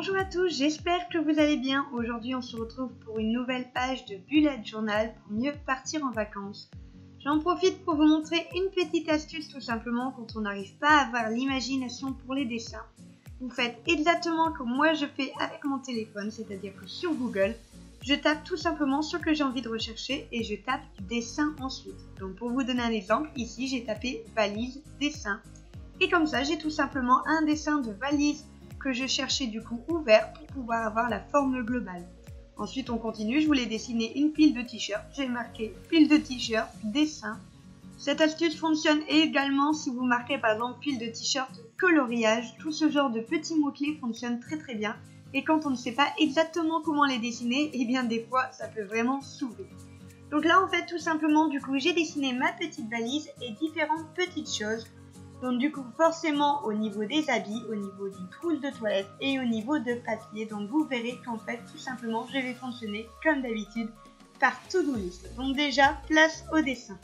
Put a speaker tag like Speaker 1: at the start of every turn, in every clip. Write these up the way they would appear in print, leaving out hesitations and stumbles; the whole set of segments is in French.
Speaker 1: Bonjour à tous, j'espère que vous allez bien. Aujourd'hui on se retrouve pour une nouvelle page de bullet journal pour mieux partir en vacances. J'en profite pour vous montrer une petite astuce tout simplement quand on n'arrive pas à avoir l'imagination pour les dessins. Vous faites exactement comme moi je fais avec mon téléphone, c'est-à-dire que sur Google, je tape tout simplement ce que j'ai envie de rechercher et je tape dessin ensuite. Donc pour vous donner un exemple, ici j'ai tapé valise dessin. Et comme ça j'ai tout simplement un dessin de valise que je cherchais du coup ouvert pour pouvoir avoir la forme globale. Ensuite on continue, je voulais dessiner une pile de t-shirts, j'ai marqué pile de t-shirts, dessin. Cette astuce fonctionne également si vous marquez par exemple pile de t-shirts, coloriage, tout ce genre de petits mots-clés fonctionne très bien. Et quand on ne sait pas exactement comment les dessiner, et bien des fois ça peut vraiment s'ouvrir. Donc là en fait tout simplement du coup j'ai dessiné ma petite valise et différentes petites choses. Donc du coup forcément au niveau des habits, au niveau d'une trousse de toilette et au niveau de papier. Donc vous verrez qu'en fait tout simplement je vais fonctionner comme d'habitude par to-do list. Donc déjà place au dessin.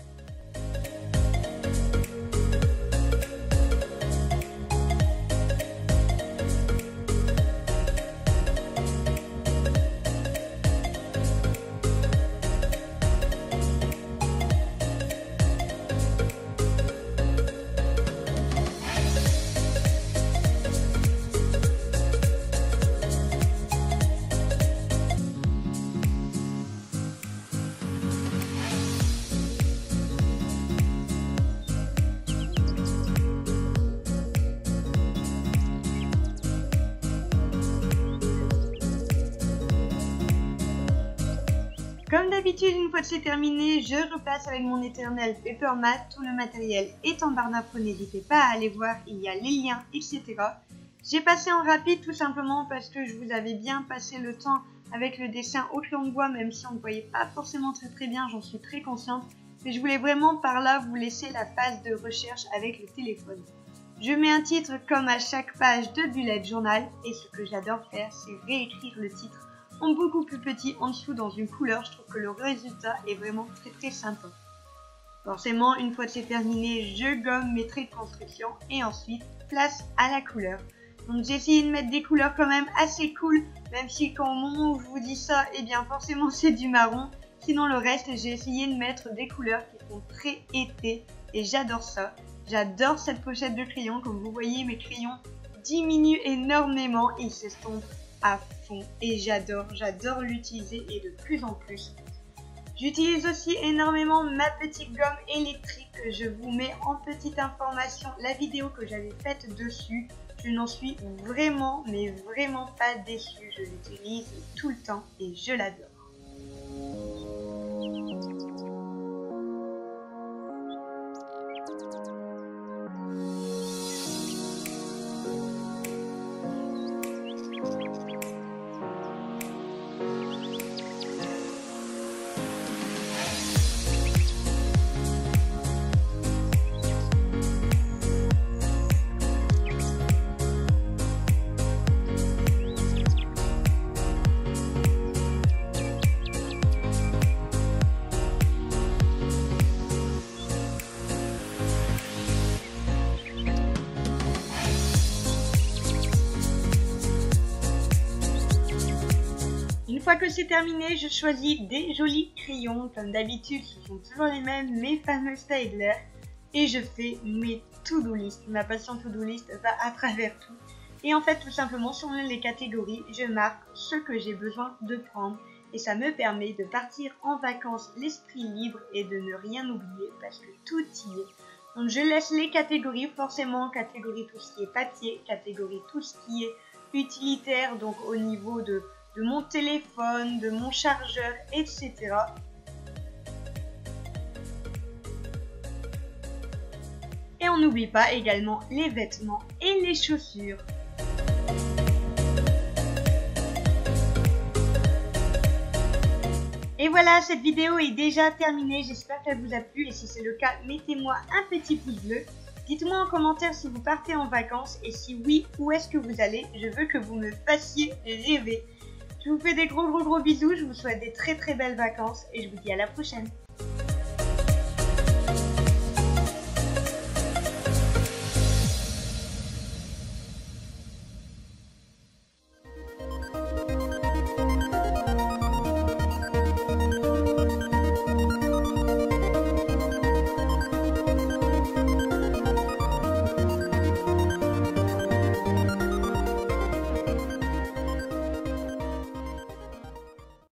Speaker 1: Comme d'habitude, une fois que c'est terminé, je repasse avec mon éternel paper mat. Tout le matériel est en barre d'infos, n'hésitez pas à aller voir, il y a les liens, etc. J'ai passé en rapide tout simplement parce que je vous avais bien passé le temps avec le dessin au crayon de bois, même si on ne voyait pas forcément très bien, j'en suis très consciente. Mais je voulais vraiment par là vous laisser la phase de recherche avec le téléphone. Je mets un titre comme à chaque page de bullet journal et ce que j'adore faire, c'est réécrire le titre en beaucoup plus petit en dessous dans une couleur. Je trouve que le résultat est vraiment très sympa. Forcément, une fois que c'est terminé, je gomme mes traits de construction et ensuite place à la couleur. Donc j'ai essayé de mettre des couleurs quand même assez cool, même si quand au moment où je vous dis ça, eh bien forcément c'est du marron. Sinon le reste, j'ai essayé de mettre des couleurs qui font très été et j'adore ça. J'adore cette pochette de crayon, comme vous voyez mes crayons diminuent énormément, ils s'estompent à fond et j'adore l'utiliser et de plus en plus. J'utilise aussi énormément ma petite gomme électrique que je vous mets en petite information, la vidéo que j'avais faite dessus. Je n'en suis vraiment pas déçue, je l'utilise tout le temps et je l'adore. Une fois que c'est terminé, je choisis des jolis crayons. Comme d'habitude, ce sont toujours les mêmes, mes fameux Staedtler. Et je fais mes to-do list. Ma passion to-do list va à travers tout. Et en fait, tout simplement, sur les catégories, je marque ce que j'ai besoin de prendre. Et ça me permet de partir en vacances l'esprit libre et de ne rien oublier parce que tout y est. Donc je laisse les catégories, forcément, catégorie tout ce qui est papier, catégorie tout ce qui est utilitaire, donc au niveau de mon téléphone, de mon chargeur, etc. Et on n'oublie pas également les vêtements et les chaussures. Et voilà, cette vidéo est déjà terminée, j'espère qu'elle vous a plu et si c'est le cas, mettez-moi un petit pouce bleu. Dites-moi en commentaire si vous partez en vacances et si oui, où est-ce que vous allez. Je veux que vous me fassiez rêver. Je vous fais des gros bisous, je vous souhaite des très belles vacances et je vous dis à la prochaine.